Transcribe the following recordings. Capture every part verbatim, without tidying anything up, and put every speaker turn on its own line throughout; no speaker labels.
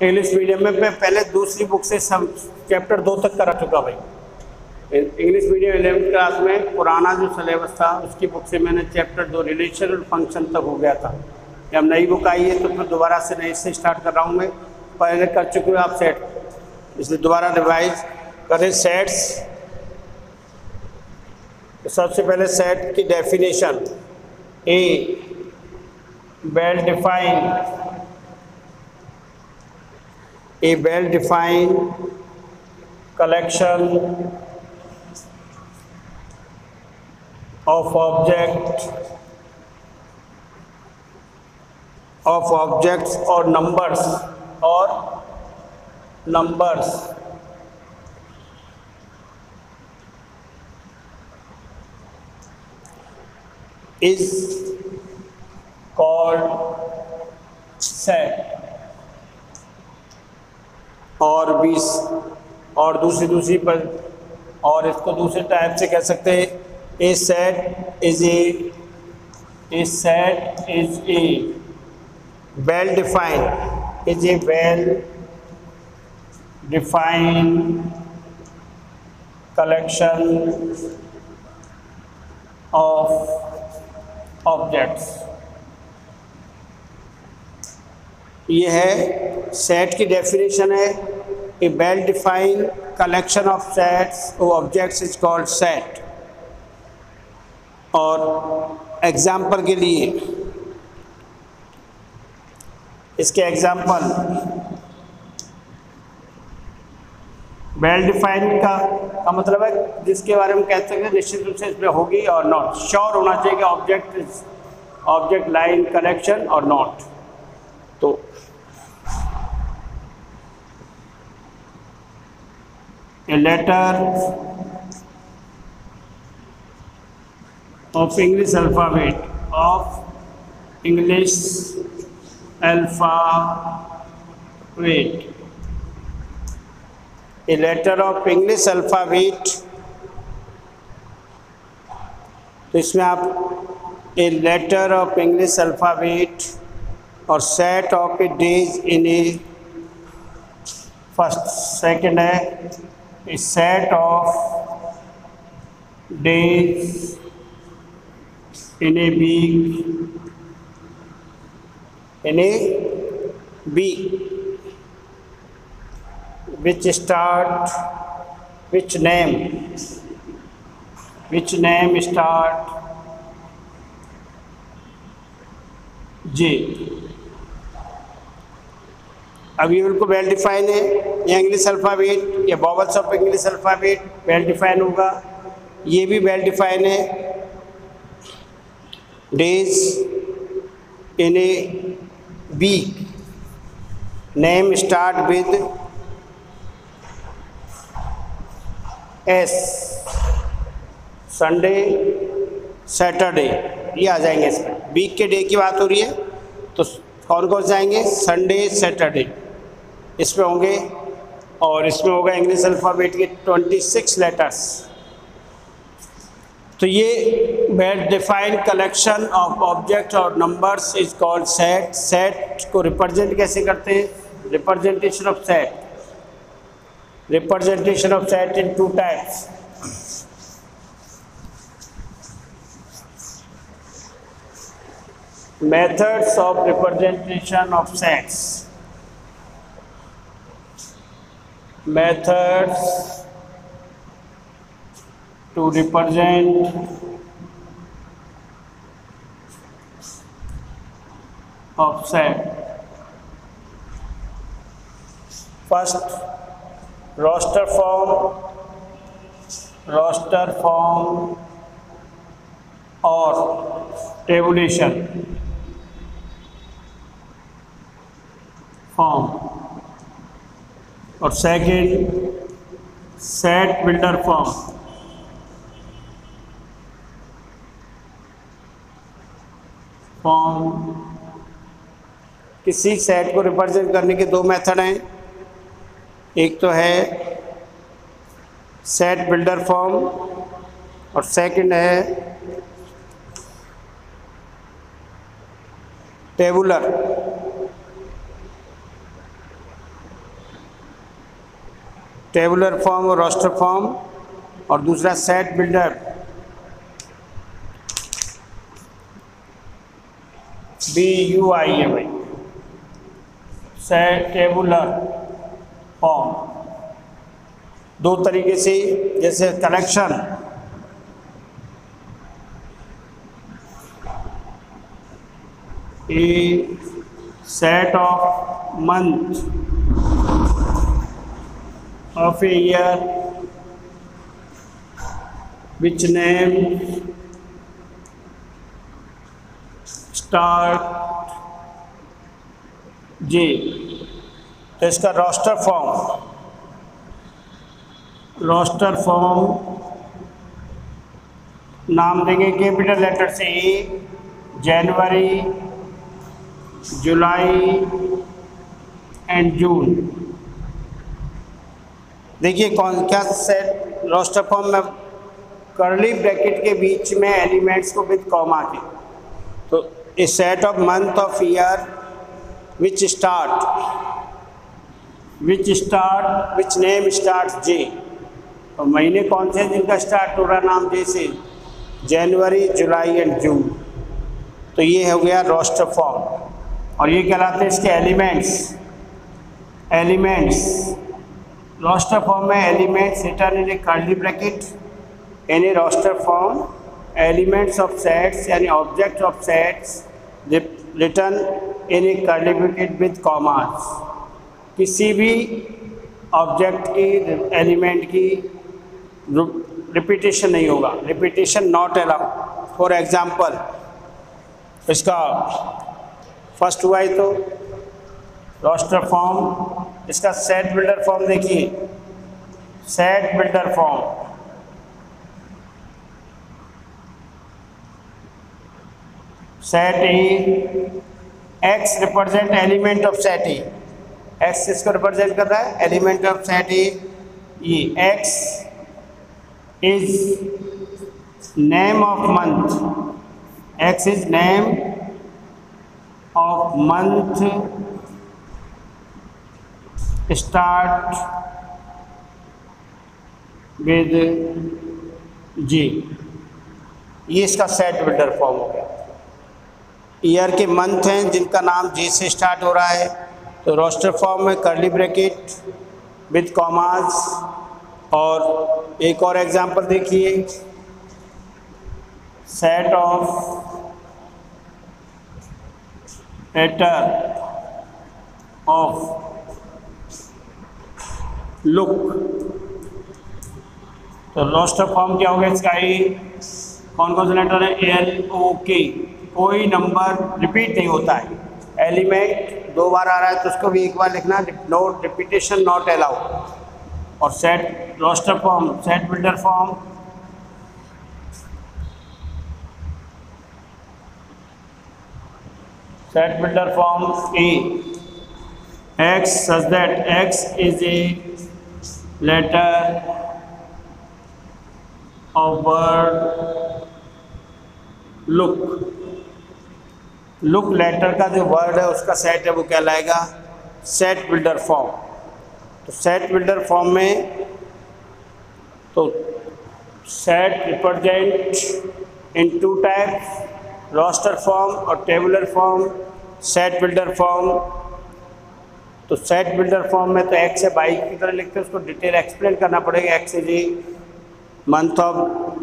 English medium में मैं पहले दूसरी बुक से सब चैप्टर दो तक करा चुका भाई। इंग्लिश मीडियम इलेवेंथ क्लास में पुराना जो सिलेबस था उसकी बुक से मैंने चैप्टर दो रिलेशनल फंक्शन तक हो गया था। जब नई बुक आई है तो फिर दोबारा से नई से स्टार्ट कर रहा हूँ मैं। पहले कर चुके हो आप सेट, इसलिए दोबारा रिवाइज करें सेट्स। तो सबसे पहले सेट की definition, a well defined a well defined collection of object of objects or numbers or numbers is called set। और बीस और दूसरी दूसरी पर और इसको दूसरे टाइप से कह सकते हैं, a set is a a set is a well defined is a well defined collection of objects. ये है सेट की डेफिनेशन है, a well defined collection of sets objects is called set. और एग्जाम्पल के लिए इसके एग्जाम्पल वेल डिफाइंड का, का मतलब है जिसके बारे में कहते हैं निश्चित रूप से इसमें होगी और नॉट, श्योर होना चाहिए कि object is object line collection और नॉट। तो a letter of English alphabet of English alphabet a letter of English alphabet। तो इसमें आप a letter of English alphabet और set of a days in a first second है a set of days in a week in a week which start which name which name start J। अब ये बिल्कुल well define है, ये English alphabet, ये vowels of English alphabet well define होगा। ये भी वेल डिफाइन है, days in a week, name start with S, Sunday Saturday, ये आ जाएंगे इसमें। वीक के डे की बात हो रही है तो कौन कौन से आएंगे, संडे सैटरडे इसमें होंगे। और इसमें होगा इंग्लिश अल्फ़ाबेट के छब्बीस लेटर्स। तो ये well defined collection of object और numbers is called set. Set को रिप्रेजेंट कैसे करते हैं, representation of set, representation of set in two types. Methods of representation of sets, methods to represent of set. First, roster form, roster form or tabulation form। और second set builder form. Form किसी set को represent करने के दो method हैं, एक तो है सेट बिल्डर फॉर्म और सेकंड है टेबुलर। टेबुलर फॉर्म और रोस्टर फॉर्म, और दूसरा सेट बिल्डर, बी यू आई है भाई, सेट टेबुलर फॉर्म। दो तरीके से, जैसे collection, a set of month of a year which name start J। तो इसका रोस्टर फॉर्म, रोस्टर फॉर्म नाम देंगे कैपिटल लेटर से ए, जनवरी, जुलाई एंड जून। देखिए कौन क्या सेट रोस्टर फॉर्म में कर्ली ब्रैकेट के बीच में एलिमेंट्स को विद कॉमा के, तो a set of month of year which start which start which name start J. तो महीने कौन से जिनका स्टार्ट हो रहा नाम जे से, जनवरी, जुलाई एंड जून। तो ये हो गया रोस्टर फॉर्म। और ये कहलाते हैं इसके एलिमेंट्स। एलिमेंट्स रोस्टर फॉर्म में elements written in a curly bracket in a roster form, elements of sets यानी object of sets written in a curly bracket with commas. किसी भी ऑब्जेक्ट की एलिमेंट की रिपीटेशन नहीं होगा, repetition not allowed. For example इसका first हुआ है तो रोस्टर फॉर्म, इसका सेट बिल्डर फॉर्म देखिए, set builder form, set A, X represent element of set A, x इसको रिप्रेजेंट कर रहा है एलिमेंट ऑफ सेट ए। ये X is name of month, X is name of month start with G. ये इसका set builder form हो गया। Year के मंथ हैं जिनका नाम जे से स्टार्ट हो रहा है, तो रोस्टर फॉर्म में कर्ली ब्रैकेट विद कॉमास। और एक और एग्जांपल देखिए, set of letter of look. तो रोस्टर फॉर्म क्या होगा इसका, ये कौन कौन से लेटर है, एल ओ के, कोई नंबर रिपीट नहीं होता है। एलिमेंट दो बार आ रहा है तो उसको भी एक बार लिखना, नोट रिपीटेशन नॉट अलाउड। और set roster form, set builder form, set builder form A, X such that X is a letter of word look। Look letter का जो वर्ड है उसका सेट है वो कहलाएगा सेट बिल्डर फॉर्म। तो set builder form में तो set represent in two types, roster form और tabular form. Set builder form, तो सेट बिल्डर फॉर्म में तो एक्स से बाई की तरह लिखते हैं, उसको डिटेल एक्सप्लेन करना पड़ेगा। X is a month of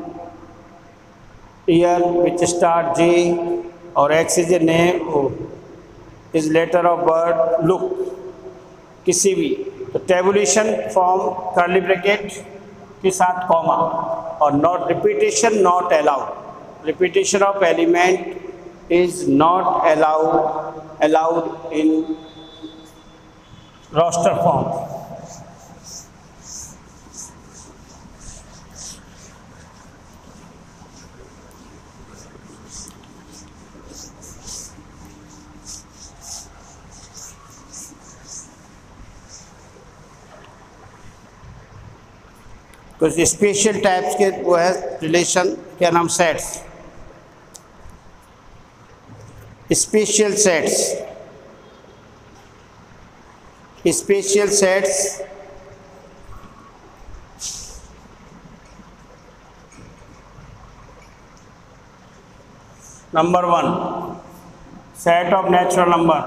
year which start J, और X is a name is letter of word look, किसी भी। तो टेबुलेशन फॉर्म कर्ली ब्रैकेट के साथ कॉमा, और not repetition not allowed, repetition of element is not allowed allowed in roster form. कुछ special types के वो है रिलेशन, क्या नाम, sets, special sets. Special sets number one, set of natural number,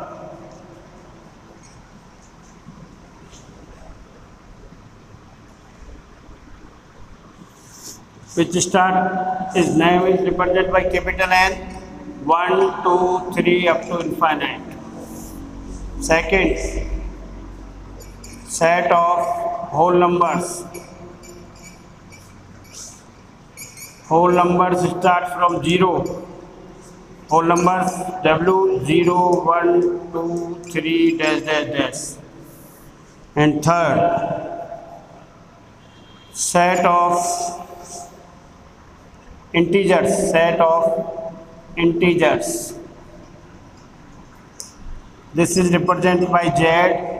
which start is name is represented by capital N, one, two, three up to infinite. Second, set of whole numbers. Whole numbers start from zero. Whole numbers W zero, one, two, three, dash, dash, dash. And third, set of integers. Set of integers. This is represented by Z.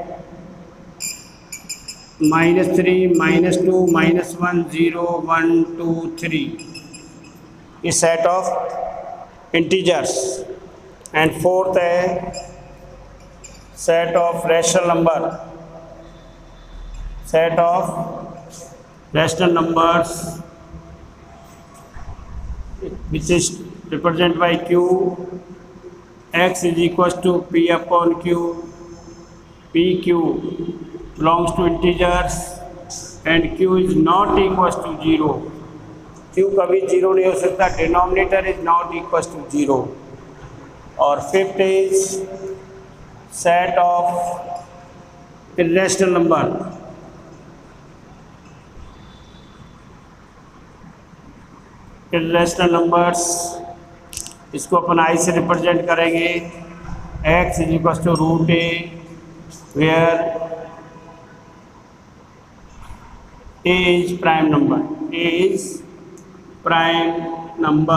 Minus three, minus two, minus one, zero, one, two, three. A set of integers. And fourth है set of rational number. Set of rational numbers, which is represented by Q. X is equals to P upon Q. P Q belongs to integers and Q is not equals to zero. Q कभी zero नहीं हो सकता, denominator is not equals to zero. और fifth is set of irrational number. Irrational numbers इसको अपन I से represent करेंगे. X is equals to root A where A is prime number. A is prime number.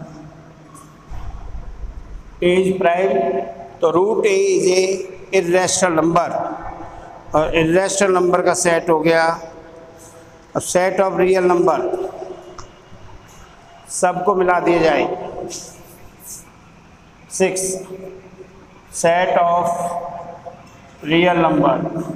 A is prime, तो root A is a irrational number. और irrational number का set हो गया. अब सेट ऑफ रियल नंबर सबको मिला दिया जाए. Six, set of real number.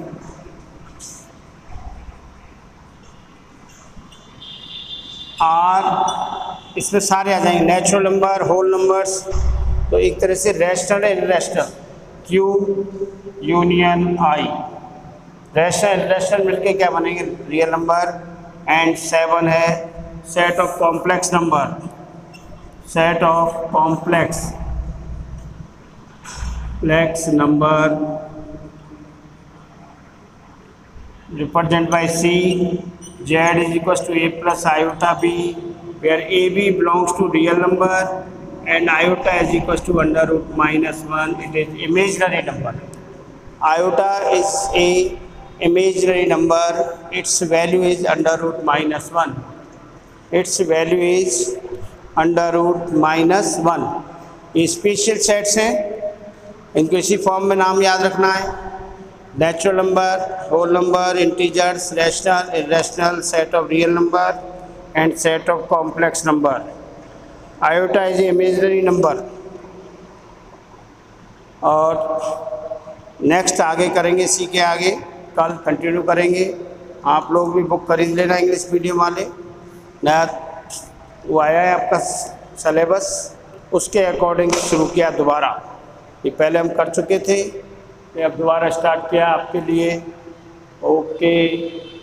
R इसमें सारे आ जाएंगे, नेचुरल नंबर, होल नंबर्स. तो एक तरह से rational and irrational. Q union I. Rational irrational मिलके क्या बनेंगे? Real number. एंड सेवन है set of complex number. Set of complex complex number represented by C. Z is equals to A plus iota B, where A B belongs to real number and iota is equals to under root minus one. It is imaginary number. Iota is a imaginary number. Its value is under root minus one. Its value is under root minus one. ये special sets हैं, इनको इसी form में नाम याद रखना है. Natural number, whole number, integers, rational, irrational, set of real number and set of complex number. Iota is imaginary number. और नेक्स्ट आगे करेंगे, इसी के आगे कल कंटिन्यू करेंगे. आप लोग भी बुक खरीद लेना इंग्लिश मीडियम वाले. नया वो आया है आपका सलेबस, उसके अकॉर्डिंग शुरू किया दोबारा. ये पहले हम कर चुके थे, अब दोबारा स्टार्ट किया आपके लिए. ओके.